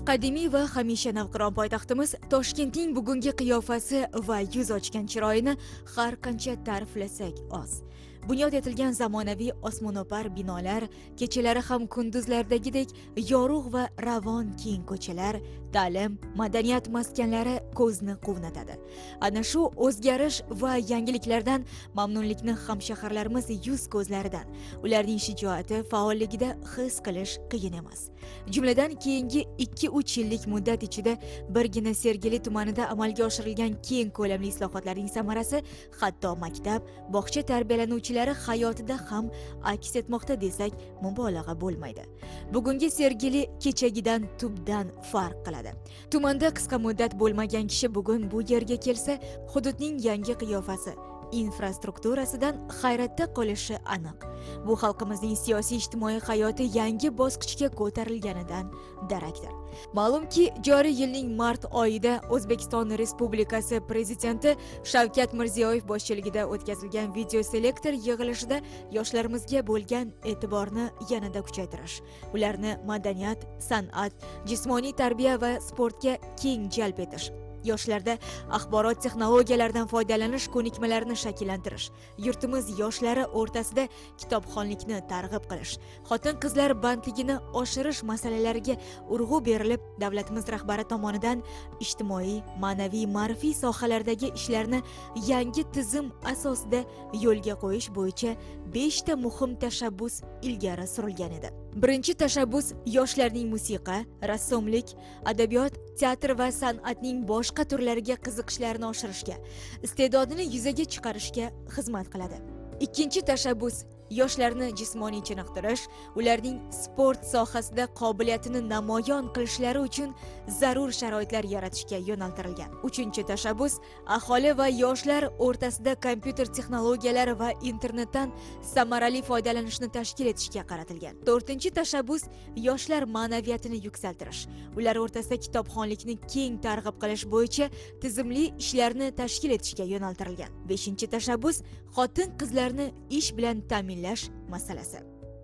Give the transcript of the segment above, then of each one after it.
Qadimiy va hamisha navqiron poytaxtimiz Toshkentning bugungi qiyofasi va yuz ochgan chiroyini har qancha ta'riflasak oz. Bunyod etilgan zamonaviy osmono'par binolar, kechalari ham kunduzlardagidek yorug' va ravon keng ko'chalar, ta'lim, madaniyat maskanlari ko'zni quvnatadi. Ana shu o'zgarish va yangiliklardan mamnunlikni hamshaharlarimiz yuz ko'zlaridan, ularning shijoati, faolligida his qilish qiyin emas. Jumladan keyingi 2-3 yillik muddat ichida birgina Sergeli tumanida amalga oshirilgan keng ko'lamli islohotlarning samarasi hatto maktab, bog'cha tarbiyalanuvchilari hayotida ham aks etmoqda desak mubolag'a bo'lmaydi. Bugungi Sergeli kechagidan tubdan farq qiladi. Tumanda qisqa muddat bo'lmagan kishi bugun bu yerga kelsa, hududning yangi qiyofasi, infrastrukturasidan hayratda qolishi aniq. Bu xalqimizning siyosiy-ijtimoiy hayoti yangi bosqichga ko'tarilganidan darakdir. Ma'lumki, joriy yilning mart oyida O'zbekiston Respublikasi Prezidenti Shavkat Mirziyoyev boshchiligida o'tkazilgan video selektor yig'ilishida yoshlarimizga bo'lgan e'tiborni yanada kuchaytirish, ularni madaniyat, san'at, jismoniy tarbiya va sportga keng jalb etish, yoshlarda axborot texnologiyalaridan foydalanish ko'nikmalarini shakllantirish, yurtimiz yoshlari o'rtasida kitobxonlikni targ'ib qilish, xotin-qizlar bandligini oshirish masalalariga urg'u berilib, davlatimiz rahbari tomonidan ijtimoiy, ma'naviy, ma'rifiy sohalardagi ishlarni yangi tizim asosida yo'lga qo'yish bo'yicha 5 ta muhim tashabbus ilgari surilgan edi. Birinchi tashabbus yoshlarning musiqa, rassomlik, adabiyot, teatr va san'atning boshqa turlariga qiziqishlarini oshirishga, iste'dodini yuzaga chiqarishga xizmat qiladi. Ikkinchi tashabbus yoshlarni jismoniy chiniqtirish, ularning sport sohasida qobiliyatini namoyon qilishlari uchun zarur sharoitlar yaratishga yo'naltirilgan. Uchinchi tashabbus aholi va yoshlar o'rtasida kompyuter texnologiyalari va internetdan samarali foydalanishni tashkil etishga qaratilgan. To'rtinchi tashabbus yoshlar ma'naviyatini yuksaltirish, ular o'rtasida kitobxonlikni keng targ'ib qilish bo'yicha tizimli ishlarni tashkil etishga yo'naltirilgan. Beshinchi tashabbus xotin-qizlarni ish bilan ta'minlash masalasi.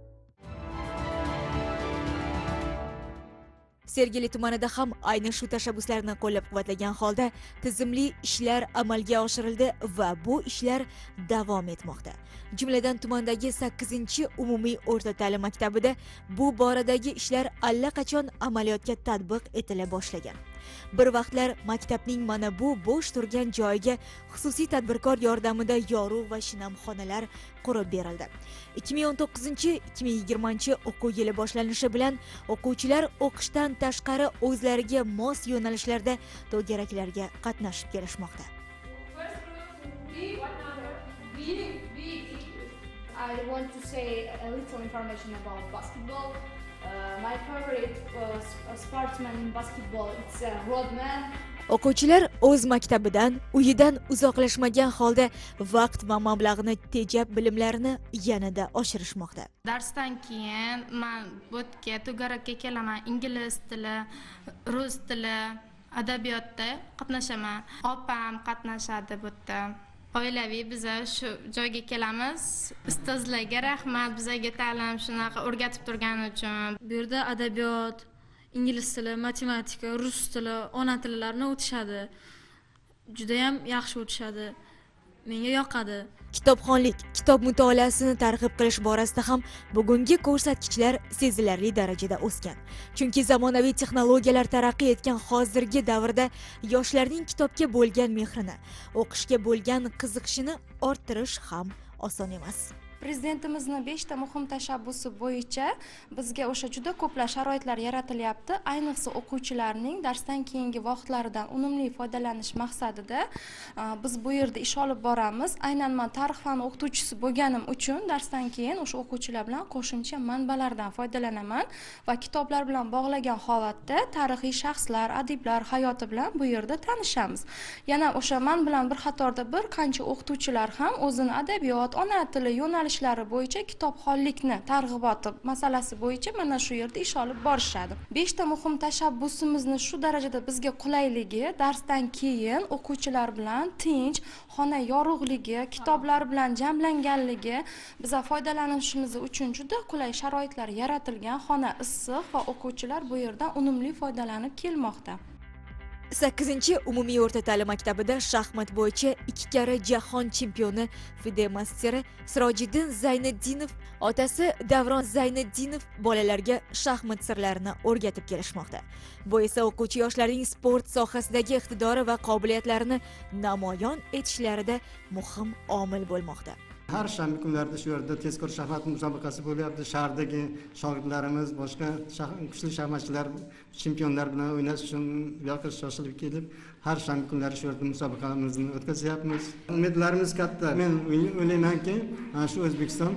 Sergeli tumanida ham ayni shu tashabbuslarni qo'llab-quvvatlagan holda tizimli ishlar amalga oshirildi va bu ishlar davom etmoqda. Jumladan tumandagi 8-umumiy o'rta ta'lim maktabida bu boradagi ishlar allaqachon amaliyotga tatbiq etila boshlagan. Bir vaqtlar maktabning mana bu bo'sh turgan joyiga xususiy tadbirkor yordamida yorug' va shinamxonalar qurib berildi. 2019-2020 o'quv yili boshlanishi bilan o'quvchilar o'qishdan tashqari o'zlariga mos yo'nalishlarda to'garaklarga qatnashib kelishmoqda. I want to say a little information about basketball. My favorite sportsman in basketball is Rodman. O'quvchilar o'z maktabidan, uyidan uzoqlashmagan holda vaqt va mablag'ni tejab bilimlarini yanada oshirishmoqda. Darsdan keyin men bu yerga to'garakka kelaman. Ingliz tili, rus tili, adabiyotda qatnashaman. Opam qatnashadi bu yerda. Oilaviy biza shu joyga kelamiz. Ustozlarga rahmat, bizaga ta'lim shunaqa o'rgatib turgani uchun. Bu yerda adabiyot, ingliz tili, matematika, rus tili, ona tillarini o'tishadi. Juda ham yaxshi o'tishadi. Menga yoqadi. Kitobxonlik, kitob mutolaasini targ'ib qilish borasida ham bugungi ko'rsatkichlar sezilarli darajada o'sgan. Chunki zamonaviy texnologiyalar taraqqiy etgan hozirgi davrda yoshlarning kitobga bo'lgan mehrini, o'qishga bo'lgan qiziqishini orttirish ham oson emas. Prezidentimizning 5 ta muhim tashabbusi bo'yicha bizga o'sha juda ko'plab sharoitlar yaratilyapti. Ayniqsa o'quvchilarning darsdan keyingi vaqtlaridan unumli foydalanish maqsadida biz bu yerda ish olib boramiz. Aynan men tarix fani o'qituvchisi bo'lganim uchun darsdan keyin o'sha o'quvchilar bilan qo'shimcha manbalardan foydalanaman va kitoblar bilan bog'lagan holatda tarixiy shaxslar, adiblar hayoti bilan bu yerda tanishamiz. Yana o'sha men bilan bir qatorda bir qancha o'qituvchilar ham o'zini adabiyot, ona tili yo'nalishi yo'nalishlari bo'yicha kitobxonlikni targ'iboti masalasi bo'yicha mana shu yerda ish olib borishadi. 5 ta muhim tashabbusimizni shu darajada bizga qulayligi, darsdan keyin o'quvchilar bilan tinch, xona yorug'ligi, kitoblar bilan jamlanganligi, biza foydalanishimiz uchun juda qulay sharoitlar yaratilgan, xona issiq va o'quvchilar bu yerdan unumli foydalanib kelmoqda. 8-umumiy o'rta ta'lim maktabida shaxmat bo'yicha 2 karra jahon chempioni FIDE masteri Sirojiddin Zayniddinov otasi Davron Zayniddinov bolalarga shaxmat sirlarini o'rgatib kelishmoqda. Bu esa o'quvchi yoshlarning sport sohasidagi iqtidori va qobiliyatlarini namoyon etishlarida muhim omil bo'lmoqda. Har shanba kunlarda shu yerda tezkor shaxmat musobaqasi bo'lyapti. Shahardagi shogirdlarimiz, boshqa kuchli shaxmatchilar, chempionlar bilan o'ynash uchun bu yoqqa shoshilib kelib, har shanba kunlari shu yerda musobaqamizni o'tkazyapmiz. Umidlarimiz katta. Men o'ylaymanki, shu O'zbekiston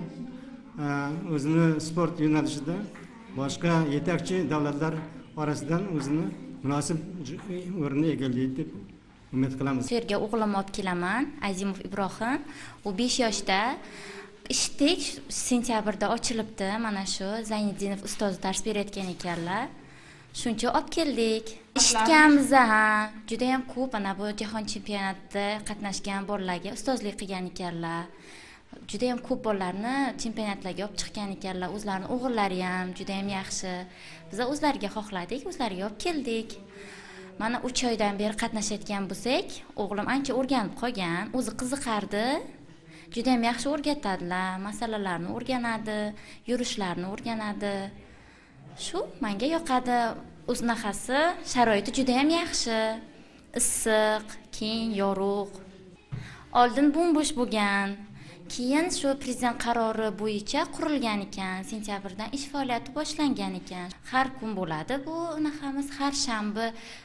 o'zini sport yo'nalishida boshqa yetakchi davlatlar orasidan o'zini munosib o'rinni egallaydi deb umid qilamiz. Bu yerga o'g'limni olib kelaman, Azimov Ibrohim. U 5 yoshda. Eshitdik, sentyabrda ochilibdi. Mana shu Zayniddinov ustoz dars berayotgan ekanlar. Shuncha olib keldik. Eshitganmiz, juda ham ko'p ana bu jahon chempionatida qatnashgan bolalarga ustozlik qilgan ekanlar. Juda ham ko'p bolalarni chempionatlarga olib chiqqan ekanlar. O'zlarining o'g'illari ham juda ham yaxshi. Biz o'zlariga xohladik, o'zlariga olib keldik. Mana 3 oydan beri qatnashayotgan bo'lsak, o'g'lim ancha o'rganib qolgan, o'zi qiziqardi. Juda ham yaxshi o'rgatadilar, masalalarni o'rganadi, yurishlarni o'rganadi. Shu menga yoqadi. O'znahasi sharoiti juda ham yaxshi. Issiq, keng, yorug'. Oldin bo'sh bo'lgan. Keyin shu prezident qarori bo'yicha qurilgan ekan. Sentyabrdan ish faoliyati boshlangan ekan. Har kun bo'ladi bu unaqamiz, har shanba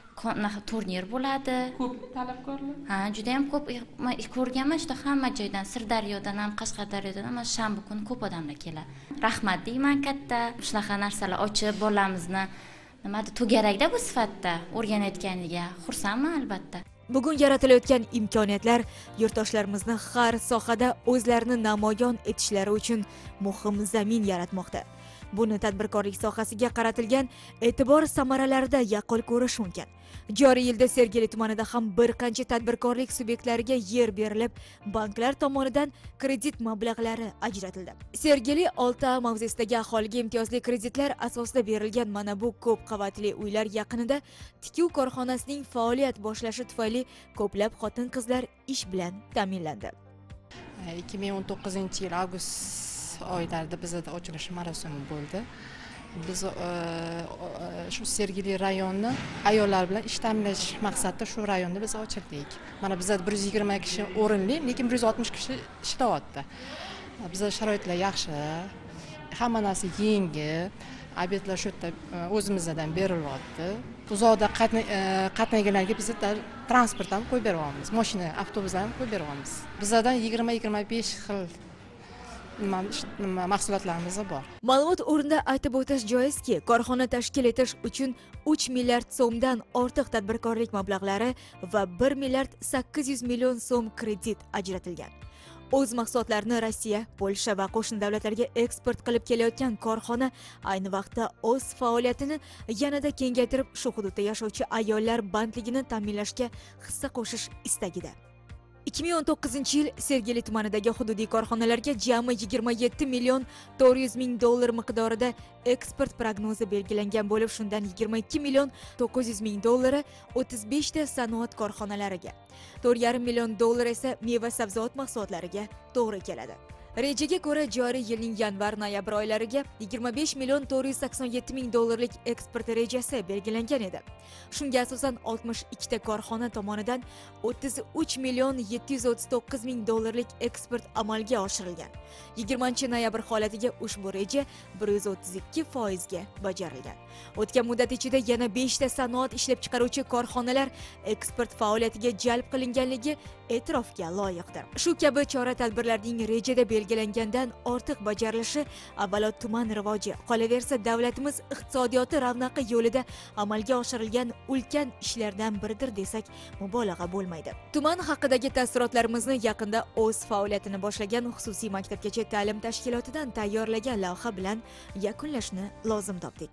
turnir bo'ladi. Ko'p talabgorlar? Ha, juda ham ko'p ko'rganman, juda hamma joydan, Sirdaryodan ham, Qashqadaryodan ham shanba kuni ko'p odamlar keladi. Rahmat deyman katta. Shunaqa narsalar ochib bolamizni nimada to'garakda bu sifatda o'rganayotganiga xursandman albatta. Bugun yaratilayotgan imkoniyatlar yurtdoshlarimizni har sohada o'zlarini namoyon etishlari uchun muhim zamin yaratmoqda. Buni tadbirkorlik sohasiga qaratilgan e'tibor samaralarida yaqqol ko'rish mumkin. Joriy yilda Sergeli tumanida ham bir qancha tadbirkorlik subyektlariga yer berilib, banklar tomonidan kredit mablag'lari ajratildi. Sergeli 6A mavzesidagi aholiga imtiyozli kreditlar asosida berilgan mana bu ko'p qavatli uylar yaqinida tikuv korxonasining faoliyat boshlashi tufayli ko'plab xotin-qizlar ish bilan ta'minlandi. 2019-yil avgust oylarida bizda ochilish marosimi bo'ldi. Biz shu Sergeli rayonni ayollar bilan ish ta'minlash maqsadida shu rayonni biz ochirdik. Mana bizda 120 kishi o'rinli, lekin 160 kishi ishlayapti. Bizda sharoitlar yaxshi, hamma narsa yengil, obyektlar shu yerda o'zimizdan berilyapti. Uzoqda qatnayganlarga biz transport ham qo'yib beryapmiz, mashina, avtobuslar ham qo'yib beryapmiz. Bizdan 20-25 xil mahsulotlarimiz bor. Ma'lumot o'rnida aytib o'tish joizki, korxona tashkil etish uchun 3 milliard so'mdan ortiq tadbirkorlik mablag'lari va 1 milliard 800 million so'm kredit ajratilgan. O'z mahsulotlarini Rossiya, Polsha va qo'shni davlatlarga eksport qilib kelayotgan korxona ayni vaqtda o'z faoliyatini yanada kengaytirib, shu hududda yashovchi ayollar bandligini ta'minlashga hissa qo'shish istagida. 2019-yil Sergeli tumanidagi hududiy korxonalarga jami 27 million 400 ming dollar miqdorida eksport prognozi belgilangan bo'lib, shundan 22 million 900 ming dollari 35 ta sanoat korxonalariga, 4,5 million dollar esa meva-sabzavot mahsulotlariga to'g'ri keladi. Rejaga ko'ra joriy yilning yanvar-noyabr oylariga 25 million 487 ming dollarlik eksport rejasi belgilangan edi. Shunga asosan 62 ta korxona tomonidan 33 million 739 ming dollarlik eksport amalga oshirilgan. 20-noyabr holatiga ushbu reja 132% ga bajarilgan. O'tgan muddat ichida yana 5 ta sanoat ishlab chiqaruvchi korxonalar eksport faoliyatiga jalb qilinganligi e'tirofga loyiqdir. Shu kabi chora-tadbirlarning rejada belgilangandan ortiq bajarilishi avvalo tuman rivoji, qolaversa davlatimiz iqtisodiyoti ravnaqi yo'lida amalga oshirilgan ulkan ishlardan biridir desak mubolag'a bo'lmaydi. Tuman haqidagi taassurotlarimizni yaqinda o'z faoliyatini boshlagan xususiy maktabgacha ta'lim tashkilotidan tayyorlagan lavha bilan yakunlashni lozim topdik.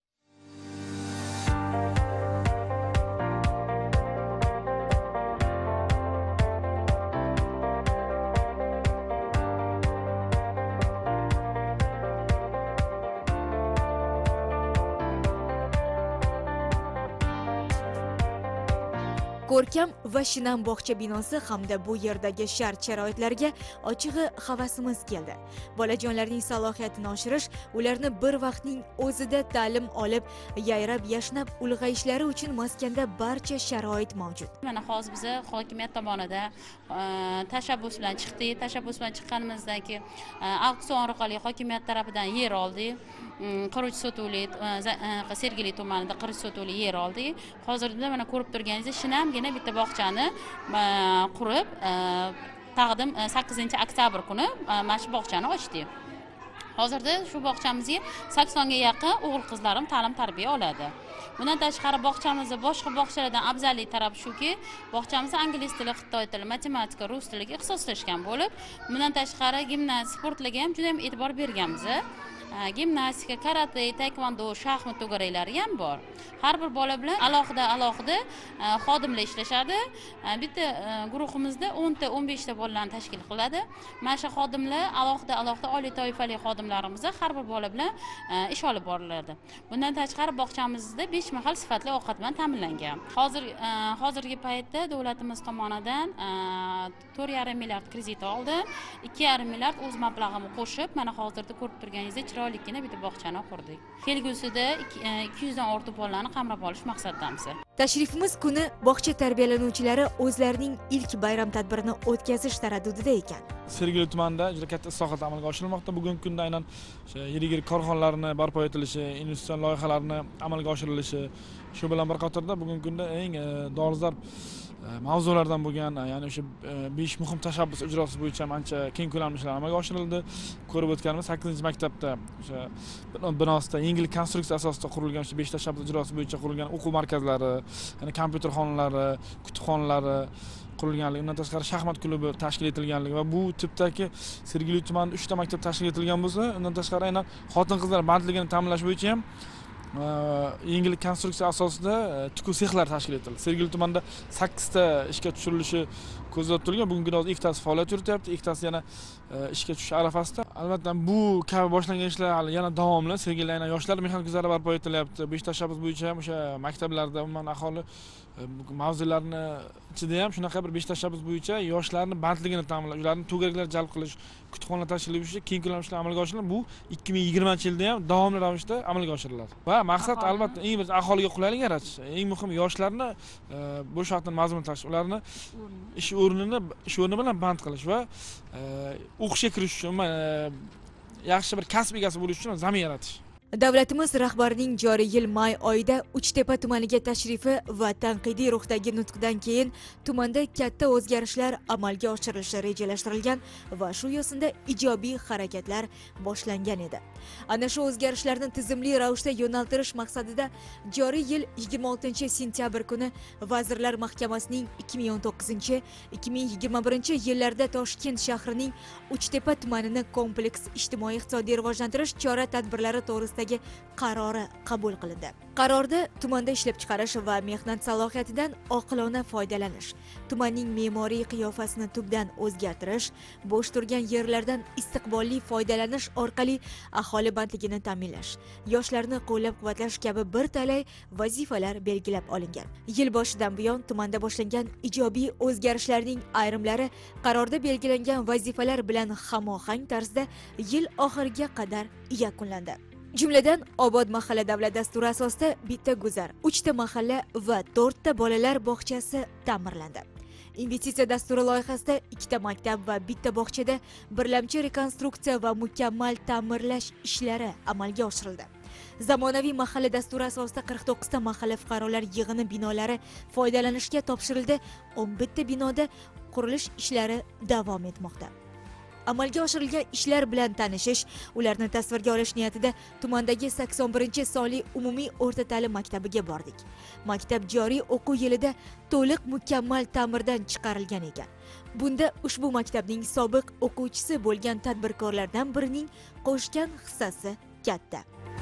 Ko'rkam va shinam bog'cha binosi hamda bu yerdagi shart-sharoitlarga ochig'i havasimiz keldi. Bolajonlarning salohiyatini oshirish, ularni bir vaqtning o'zida ta'lim olib, yayrab yashnab ulg'ayishlari uchun maskanda barcha sharoit mavjud. Mana hozir biz hokimiyat tomonidan tashabbus bilan chiqdik. Tashabbus bilan chiqqanimizdan keyin auksion orqali hokimiyat tarafidan yer oldik. Qiruvchi Sotuli, Sergeli tumanida Qiruvchi Sotuli yer oldik. Hozirda mana ko'rib turganingizdek shinamgina bitta bog'chani qurib, taqdim 8-oktyabr kuni mana shu bog'chani ochdik. Hozirda shu bog'chamizga 80 ga yaqin o'g'il-qizlarim ta'lim-tarbiya oladi. Bundan tashqari bog'chamizni boshqa bog'chalardan afzallik tarafi shuki, bog'chamiz ingliz tili, xitoy tili, matematika, rus tiliga ixtisoslashgan bo'lib, bundan tashqari gimnastika, sportlarga ham juda ham e'tibor berganmiz. Gimnastika, karate, taekvondo, shaxmat to'garaklari ham bor. Har bir bola bilan alohida xodimlar ishlashadi. Bitta guruhimizda 10 ta 15 ta bolalarni tashkil qiladi. Mana shu xodimlar alohida oliy toifali xodimlarimiz har bir bola bilan ish olib boriladi. Bundan tashqari bog'chamizda 5 mahal sifatli ovqat bilan ta'minlangan. Hozirgi paytda davlatimiz tomonidan 4,5 milliard kredit oldi. 2,5 milliard o'z mablag'imni qo'shib, mana hozirda ko'rib turganingizdek chiroylikgina bitta bog'chani qurdik. Kelgusida 200 dan ortiq bolalarni qamrab olish maqsadidamiz. Tashrifimiz kuni bog'cha tarbiyalanuvchilari o'zlarining ilk bayram tadbirini o'tkazish taraddudida ekan. Sergeli tumanida juda katta islohot amalga oshirilmoqda. Bugungi kunda aynan yirik korxonalarni barpo etilishi, investitsion loyihalarni amalga oshirilishi, shu bilan bir qatorda bugungi kunda eng dolzarb mavzulardan bo'lgan, ya'ni o'sha 5 muhim tashabbus ijrosi bo'yicha ancha keng ko'lamli ishlar amalga oshirildi. Ko'rib o'tganimiz 8-maktabda o'sha binosida yengil konstruksiya asosida qurilgan o'sha 5 tashabbus ijrosi bo'yicha qurilgan o'quv markazlari, ya'ni kompyuter xonalari, kutubxonalari qurilganligi, undan tashqari shaxmat klubi tashkil etilganligi va bu tipdagi Sergeli tumanida 3 ta maktab tashkil etilgan bo'lsa, undan tashqari aynan xotin-qizlar bandligini ta'minlash bo'yicha ham yengil konstruksiya asosida tikuv sexlari tashkil etildi. Sergeli tumanida 8 ta ishga tushirilishi ko'zda tutilgan. Bugungi kunda ikkitasi faoliyat yurityapti, ikkitasi yana ishga tushish arafasida. Albatta bu kabi boshlangan ishlar yana davomli. Sergelida aynan yoshlar mehnat guzari barpo etilyapti. 5 tashabbus bo'yicha ham o'sha maktablarda umuman aholi mavzularni ichida ham shunaqa bir 5 tashabbus bo'yicha yoshlarni bandligini ta'minlash, ularni to'garaklar jalb qilish, kutubxonalar tashkil etish, keng ko'lamli ishlar amalga oshiriladi. Bu 2020-yilda ham davomli ravishda amalga oshiriladi. Va maqsad albatta eng birinchi aholiga qulaylik yaratish, eng muhimi yoshlarni bo'sh vaqtini mazmunlash, ularni ish o'rni bilan band qilish va o'qishga kirish uchun yaxshi bir kasb egasi bo'lish uchun zamin yaratish. Davlatimiz rahbarining joriy yil may oyida Uchtepa tumaniga tashrifi va tanqidiy ruhdagi nutqidan keyin tumanda katta o'zgarishlar amalga oshirilishi rejalashtirilgan va shu yo'sinda ijobiy harakatlar boshlangan edi. Ana shu o'zgarishlarni tizimli ravishda yo'naltirish maqsadida joriy yil 26-sentyabr kuni Vazirlar Mahkamasining 2019-2021 yillarda Toshkent shahrining Uchtepa tumanini kompleks ijtimoiy-iqtisodiy rivojlantirish chora-tadbirlari to'g'risida qarori qabul qilindi. Qarorda tumanda ishlab chiqarish va mehnat salohiyatidan oqilona foydalanish, tumanning me'moriy qiyofasini tubdan o'zgartirish, bo'sh turgan yerlardan istiqbolli foydalanish orqali aholi bandligini ta'minlash, yoshlarni qo'llab-quvvatlash kabi bir talay vazifalar belgilab olingan. Yil boshidan buyon tumanda boshlangan ijobiy o'zgarishlarning ayrimlari qarorda belgilangan vazifalar bilan hamohang tarzda yil oxiriga qadar yakunlandi. Jumladan, Obod mahalla davlat dasturi asosida bitta guzar, 3 ta mahalla va 4 ta bolalar bog'chasi ta'mirlandi. Investitsiya dasturi loyihasida 2 ta maktab va bitta bog'chada birlamchi rekonstruksiya va mukammal ta'mirlash ishlari amalga oshirildi. Zamonaviy mahalla dasturi asosida 49 ta mahalla fuqarolar yig'ini binolari foydalanishga topshirildi. 11 ta binoda qurilish ishlari davom etmoqda. amalga oshirilgan ishlar bilan tanishish, ularni tasvirga olish niyatida tumandagi 81-sonli umumiy o'rta ta'lim maktabiga bordik. Maktab joriy o'quv yilida to'liq mukammal ta'mirdan chiqarilgan ekan. Bunda ushbu maktabning sobiq o'quvchisi bo'lgan tadbirkorlardan birining qo'shgan hissasi katta.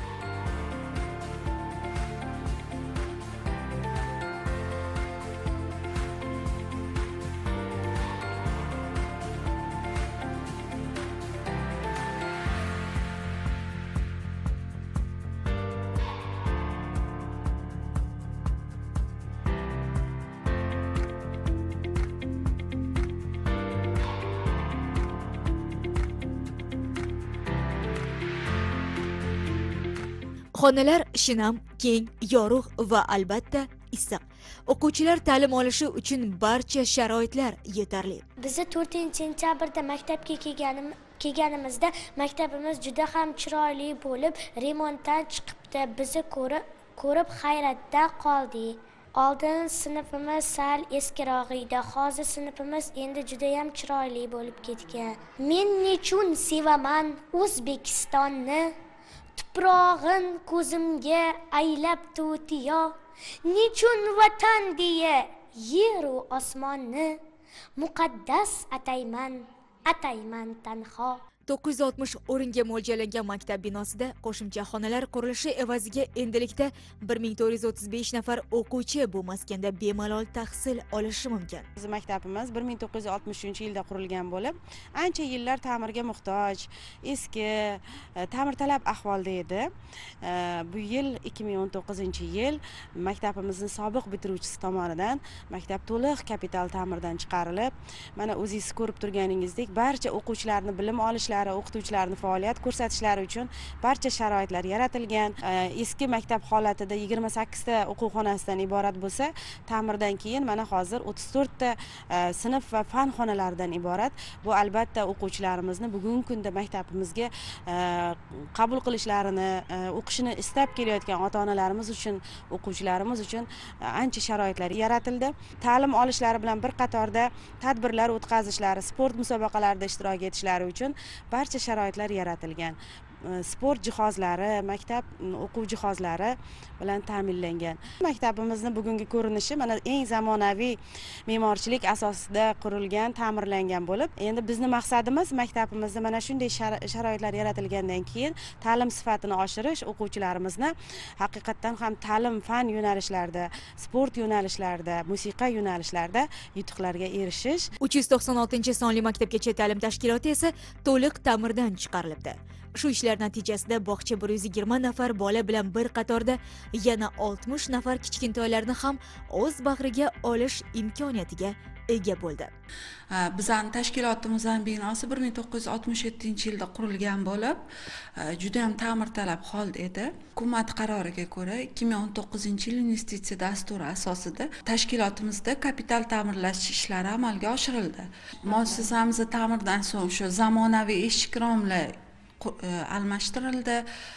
Xonalar shinam, keng, yorug' va albatta issiq. O'quvchilar ta'lim olishi uchun barcha sharoitlar yetarli. Biz 4-sentyabrda maktabga kelganimizda maktabimiz juda ham chiroyli bo'lib, remontdan chiqibdi. Bizni ko'rib hayratda qoldik. Oldin sinfimiz sal eskiroq edi. Hozir sinfimiz endi juda ham chiroyli bo'lib ketgan. Men nechun sevaman O'zbekistonni? Tuprog'in ko'zimga aylab to'tiyo, nechun vatan deya yeru osmonni muqaddas atayman tanho. 960 o'ringa mo'ljallangan maktab binosida qo'shimcha xonalar qurilishi evaziga endilikda 1435 nafar o'quvchi bu maskanda bemalol tahsil olishi mumkin. Bizning maktabimiz 1963-yilda qurilgan bo'lib, ancha yillar ta'mirga muhtoj, eski, ta'mirtalab ahvolda edi. Bu yil 2019-yil maktabimizning sobiq bitiruvchisi tomonidan maktab to'liq kapital ta'mirdan chiqarilib, mana o'zingiz ko'rib turganingizdek, barcha o'quvchilarning bilim olishlari, o'qituvchilarning faoliyat ko'rsatishlari uchun barcha sharoitlar yaratilgan. Eski maktab holatida 28 ta o'quv xonasidan iborat bo'lsa, ta'mirdan keyin mana hozir 34 ta sinf va fan xonalaridan iborat. Bu albatta o'quvchilarimizni bugungi kunda maktabimizga qabul qilishlarini, o'qishini istab kelayotgan ota-onalarimiz uchun, o'quvchilarimiz uchun ancha sharoitlar yaratildi. Ta'lim olishlari bilan bir qatorda tadbirlar o'tkazishlari, sport musobaqalarida ishtirok etishlari uchun barcha sharoitlar yaratilgan. Sport jihozlari, maktab o'quv jihozlari bilan ta'minlangan. Maktabimizning bugungi ko'rinishi mana eng zamonaviy me'morchilik asosida qurilgan, ta'mirlangan bo'lib, endi bizning maqsadimiz maktabimizda mana shunday sharoitlar yaratilgandan keyin ta'lim sifatini oshirish, o'quvchilarimizni haqiqatdan ham ta'lim fan yo'nalishlarida, sport yo'nalishlarida, musiqa yo'nalishlarida yutuqlarga erishish. 396-sonli maktabgacha ta'lim tashkiloti esa to'liq ta'mirdan chiqarilibdi. Shu ishlar natijasida bog'cha 120 nafar bola bilan bir qatorda yana 60 nafar kichkintoylarni ham o'z bag'riga olish imkoniyatiga ega bo'ldi. Bizning tashkilotimizning binosi 1967-yilda qurilgan bo'lib, juda ham ta'mirtalab holda edi. Hukumat qaroriga ko'ra 2019-yil investitsiya dasturi asosida tashkilotimizda kapital ta'mirlash ishlari amalga oshirildi. Muassasamizni ta'mirdan so'ng shu zamonaviy eshik romlar almashtirildi.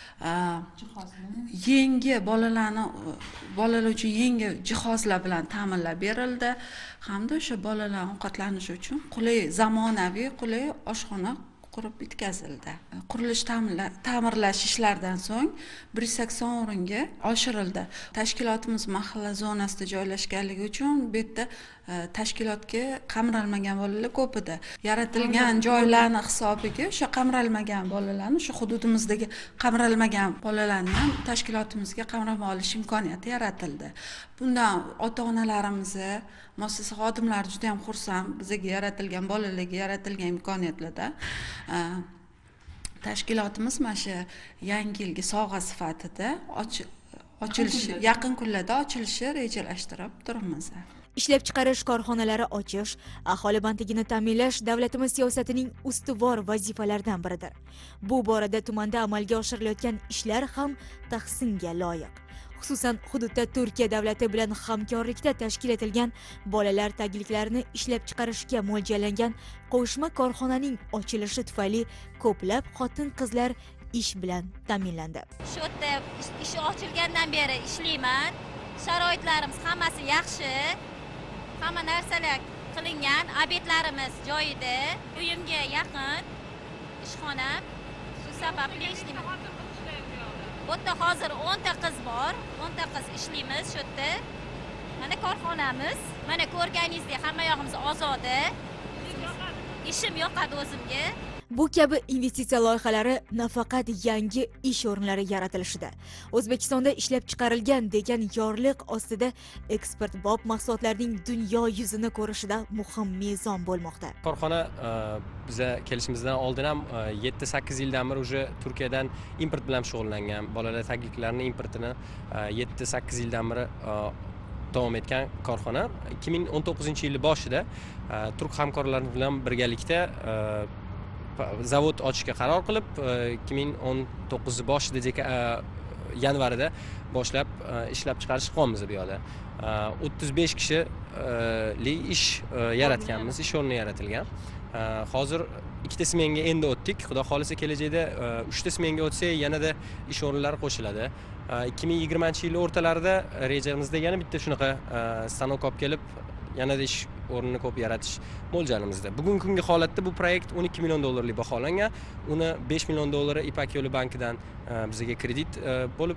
Yangi bolalar uchun yangi jihozlar bilan ta'minlab berildi hamda o'sha bolalar ovqatlanishi uchun qulay, zamonaviy, qulay oshxona qurib bitkazildi. Qurilish ta'mirlash ishlaridan so'ng 180 o'ringa oshirildi. Tashkilotimiz mahalla zonasida joylashganligi uchun bu yerda tashkilotga qamralmagan bolalar ko'p edi. Yaratilgan joylarning hisobiga o'sha qamralmagan bolalarni, shu hududimizdagi qamralmagan bolalarni ham tashkilotimizga qamrab olish imkoniyati yaratildi. Bundan ota-onalarimiz, muassasa xodimlari juda ham xursand bizga yaratilgan bolalarga yaratilgan imkoniyatlarda. Tashkilotimiz mana shu yangi yilgi sovg'a sifatida ochilishi, yaqin kunlarda ochilishi rejalashtirib turibmiz. Ishlab chiqarish korxonalari ochish, aholi bandligini ta'minlash davlatimiz siyosatining ustuvor vazifalaridan biridir. Bu borada tumanda amalga oshirilayotgan ishlar ham tahsinga loyiq. Xususan, hududda Turkiya davlati bilan hamkorlikda tashkil etilgan bolalar tagliklarini ishlab chiqarishga mo'ljallangan qo'shma korxonaning ochilishi tufayli ko'plab xotin-qizlar ish bilan ta'minlandi. Shu yerda ish ochilgandan beri ishlayman. Sharoitlarimiz hammasi yaxshi. Hamma narsalar qilingan, obyektlarimiz joyida, uyimga yaqin. ishxonam. Shu sababli ishlayman. Bu yerda hozir 10 ta qiz bor, 10 ta qiz ishlaymiz shu yerda. Mana korxonamiz, mana ko'rganingizdek hamma yog'imiz ozoda. Ishim yoqadi o'zimga. Bu kabi investitsiya loyihalari nafaqat yangi ish o'rinlari yaratilishida, O'zbekistonda ishlab chiqarilgan degan yorliq ostida eksportbop mahsulotlarning dunyo yuzini ko'rishida muhim mezon bo'lmoqda. Korxona biza kelishimizdan oldin ham 7-8 yildan beri уже Turkiyadan import bilan shug'ullangan. Bolalar tagliklarini importini 7-8 yildan beri davom etgan korxona. 2019-yil boshida turk hamkorlar bilan birgalikda zavod ochishga qaror qilib 2019 boshida yanvarida boshlab ishlab chiqarish qilganmiz bu yoqda. 35 kishilik ish yaratganmiz, ish o'rni yaratilgan. Hozir 2 ta smenga endi o'tdik. Xudo xolisa kelajakda 3 ta smenga o'tsak, yanada ish o'rinlari qo'shiladi. 2020-yil o'rtalarida rejamizda yana bitta shunaqa stanok olib kelib, yanada ish o'rnini ko'p yaratish mo'ljalimizda. Bugungi kungi holatda bu proyekt 12 million dollarlik baholangan. Uni 5 million dollari Ipak yo'li bankidan bizga kredit bo'lib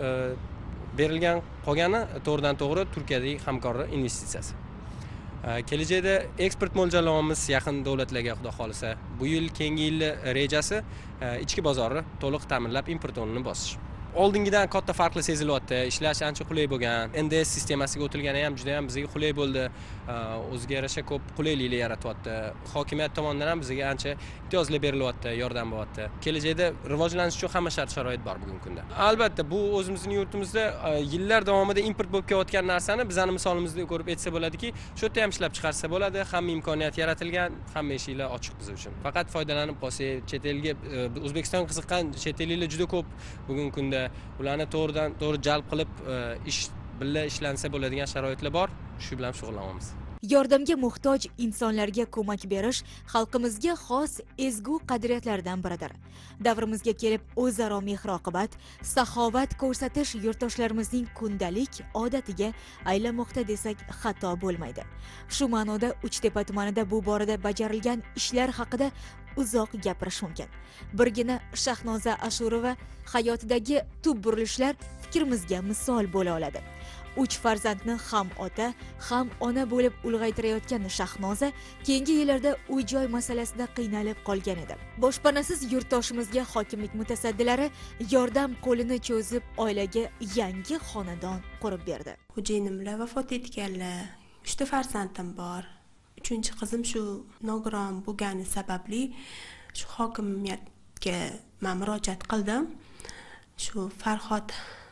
berilgan, qolgani to'g'ridan-to'g'ri Turkiyadagi hamkorlar investitsiyasi. Kelajakda eksport mo'ljallamamiz yaqin davlatlarga xudo xolisa. Bu yil keyingi yil rejasi ichki bozorni to'liq ta'minlab import o'rnini bosish. Oldingidan katta farqli sezilyapti. Ishlash ancha qulay bo'lgan. NDS sistemasiga o'tilgani ham juda ham bizga qulay bo'ldi. O'ziga yarasha ko'p qulayliklar yaratyapti. Hokimiyat tomonidan ham bizga ancha imtiyozlar berilyapti, yordam bo'lyapti. Kelajakda rivojlanish uchun hamma shart-sharoit bor bugungi kunda. Albatta, bu o'zimizning yurtimizda yillar davomida import bo'lib kelayotgan narsani bizning misolimizda ko'rib aytsa bo'ladiki, shu yerda ham ishlab chiqarsa bo'ladi. Hamma imkoniyat yaratilgan, hamma eshiklar ochiq biz uchun. Faqat foydalanib qolsak, chet elga O'zbekistonga qiziqqan chet elliklar juda ko'p bugungi kunda. Ularni to'g'ridan-to'g'ri jalb qilib birga ishlansa bo'ladigan sharoitlar bor. Shu bilan shug'ullanamiz. Yordamga muhtoj insonlarga ko'mak berish xalqimizga xos ezgu qadriyatlardan biridir. Davrimizga kelib o'zaro mehr-oqibat, saxovat ko'rsatish yurtdoshlarimizning kundalik odatiga aylanmoqda desak xato bo'lmaydi. Shu ma'noda Uchtepa tumanida bu borada bajarilgan ishlar haqida uzoq gapirish mumkin. Birgina Shahnoza Ashurova hayotidagi tub burilishlar fikrimizga misol bo'la oladi. 3 farzandni ham ota, ham ona bo'lib ulg'aytirayotgan Shahnoza keyingi yillarda uy-joy masalasida qiynalib qolgan edi. Boshpanasiz yurtdoshimizga hokimlik mutasaddilari yordam qo'lini cho'zib oilaga yangi xonadon qurib berdi. Xo'jayinimlar vafot etganlar, 3 ta farzandim bor. 3-qizim shu nogiron bo'lgani sababli shu hokimiyatga men murojaat qildim. Shu Farhod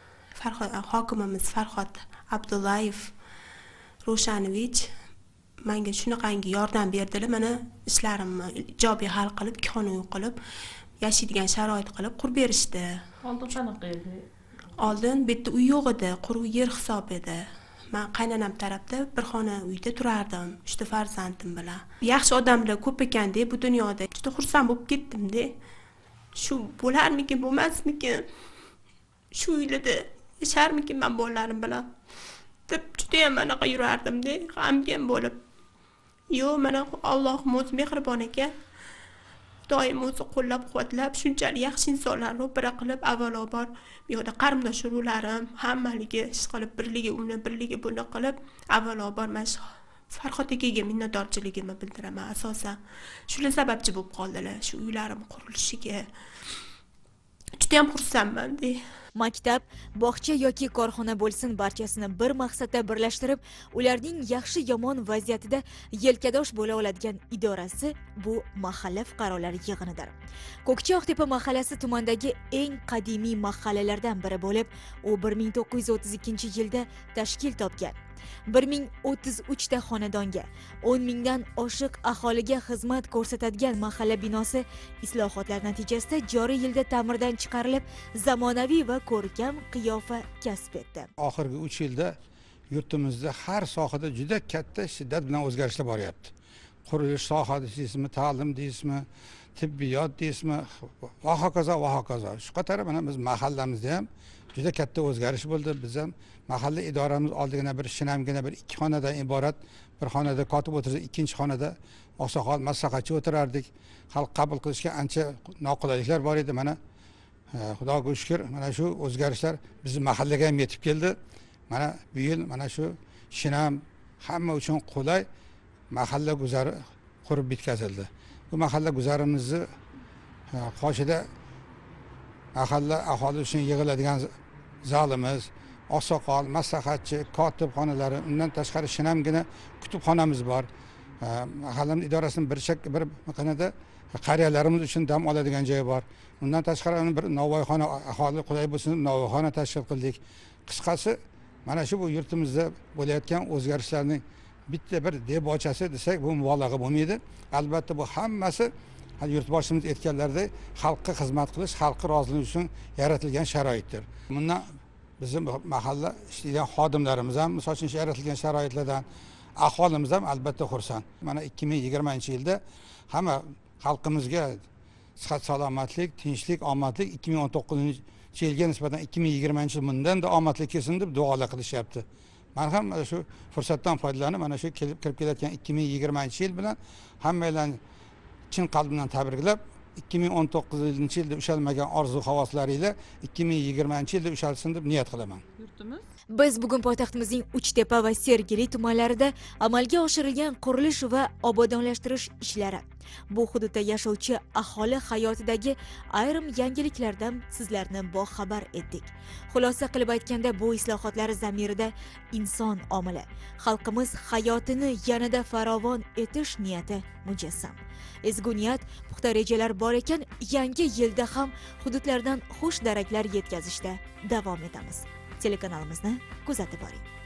hokimimiz Farhod Abdullayev Roshanovich menga shunaqangi yordam berdilar. Mana ishlarimni ijobiy hal qilib, xona qilib, yashaydigan sharoit qilib qurib berishdi. Oldin qanaqa edi? Oldin bu yerda uy yo'q edi, quruq yer hisob edi. Men qaynonam tarafda bir xona uyda turardim, 3 ta farzandim bilan. Yaxshi odamlar ko'p ekanda bu dunyoda. Juda xursand bo'lib ketdim-da. Shu bo'larmikin, bo'lmasmikin? Shu uylarda yasharmikin men bolalarim bilan? Deb juda ham anaqa yurardim-da, g'amgin bo'lib. Yo'q, mana Allohim o'zi mehribon ekan. Doim o'zi qo'llab-quvvatlab, shunchalik yaxshi insonlarni ro'para qilib, avvalobor bu yoqda qarindosh urug'larim hammaligi ish qilib, birligi uni, birligi buni qilib, avvalobor men Farhod akaga minnatdorchiligimni bildiraman asosan. Shular sababchi bo'lib qoldilar shu uylarim qurilishiga. Juda ham xursandman-da. Maktab, bog'cha yoki korxona bo'lsin, barchasini bir maqsadda birlashtirib, ularning yaxshi-yomon vaziyatida yelkadosh bo'la oladigan idorasi bu mahalla fuqarolar yig'inidir. Ko'kcha-Oqtepa mahallasi tumandagi eng qadimiy mahallalardan biri bo'lib, u 1932-yilda tashkil topgan. 1033 ta xonadonga, 10 mingdan oshiq aholiga xizmat ko'rsatadigan mahalla binosi islohotlar natijasida joriy yilda ta'mirdan chiqarilib, zamonaviy va ko'rkam qiyofa kasb etdi. Oxirgi 3 yilda yurtimizda har sohada juda katta shiddat bilan o'zgarishlar boryapti. Qurilish sohasi deysizmi, ta'lim deysizmi, tibbiyot deysizmi va hokazo va hokazo. Shu qatori mana biz mahallamizda ham juda katta o'zgarish bo'ldi. Biz ham mahalla idoramiz oldigina bir shinamgina bir ikki xonadan iborat, bir xonada kotib o'tirsa, ikkinchi xonada oqsoqol maslahatchi o'tirardik. Xalq qabul qilishga ancha noqulayliklar bor edi. Mana Xudoga shukr, mana shu o'zgarishlar bizning mahallaga ham yetib keldi. Mana bu yil mana shu shinam hamma uchun qulay mahalla guzari qurib bitkazildi. Bu mahalla guzarimizni qoshida mahalla aholi uchun yig'iladigan zalimiz, oqsoqol, maslahatchi, kotib xonalari, undan tashqari shinamgina kutubxonamiz bor. Mahallamiz idorasining bir qanada qariyalarimiz uchun dam oladigan joyi bor. Undan tashqari bir novvoyxona, aholi qulay bo'lsin, novvoyxona tashkil qildik. Qisqasi, mana shu bu yurtimizda bo'layotgan o'zgarishlarning bitta bir debochasi desak, bu mubolag'a bo'lmaydi. Albatta bu hammasi yurtboshimiz aytganlaridek xalqqa xizmat qilish, xalqning roziligi uchun yaratilgan sharoitdir. Bundan bizim mahalla ishlaydigan xodimlarimiz ham misol uchun yaratilgan sharoitlardan aholimiz ham albatta xursand. Mana 2020-yilda hamma xalqimizga sihat salomatlik, tinchlik, omadlik 2019-yilga nisbatan 2020-yil bundan da omadli kelsin deb duolar qilishyapti. Men ham shu fursatdan foydalanib mana shu kirib kelayotgan 2020-yil bilan hammalarni chin qalbimdan tabriklab 2019-yilda ushalmagan orzu havoslaringizla 2020-yilda ushalsin deb niyat qilaman. Biz bugun poytaxtimizning Uchtepa va Sergeli tumanlarida amalga oshirilgan qurilish va obodonlashtirish ishlari, bu hududda yashovchi aholi hayotidagi ayrim yangiliklardan sizlarni boxabar etdik. Xulosa qilib aytganda, bu islohotlar zamirida inson omili, xalqimiz hayotini yanada farovon etish niyati mujassam. Ezgu niyat, puxta rejalar bor ekan, yangi yilda ham hududlardan xush daraklar yetkazishda davom etamiz. Telekanalimizni kuzatib boring.